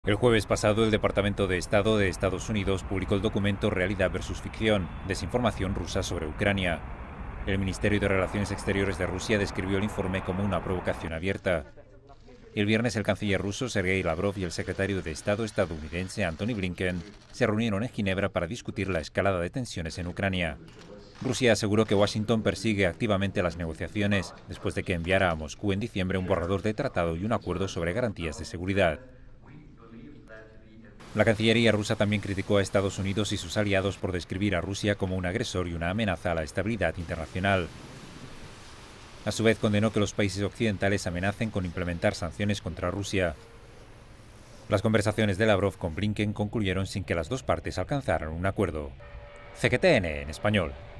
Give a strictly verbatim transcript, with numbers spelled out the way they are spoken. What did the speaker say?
El jueves pasado, el Departamento de Estado de Estados Unidos publicó el documento Realidad versus Ficción, desinformación rusa sobre Ucrania. El Ministerio de Relaciones Exteriores de Rusia describió el informe como una provocación abierta. El viernes, el canciller ruso Sergei Lavrov y el secretario de Estado estadounidense Antony Blinken se reunieron en Ginebra para discutir la escalada de tensiones en Ucrania. Rusia aseguró que Washington persigue activamente las negociaciones después de que enviara a Moscú en diciembre un borrador de tratado y un acuerdo sobre garantías de seguridad. La Cancillería rusa también criticó a Estados Unidos y sus aliados por describir a Rusia como un agresor y una amenaza a la estabilidad internacional. A su vez, condenó que los países occidentales amenacen con implementar sanciones contra Rusia. Las conversaciones de Lavrov con Blinken concluyeron sin que las dos partes alcanzaran un acuerdo. C G T N en español.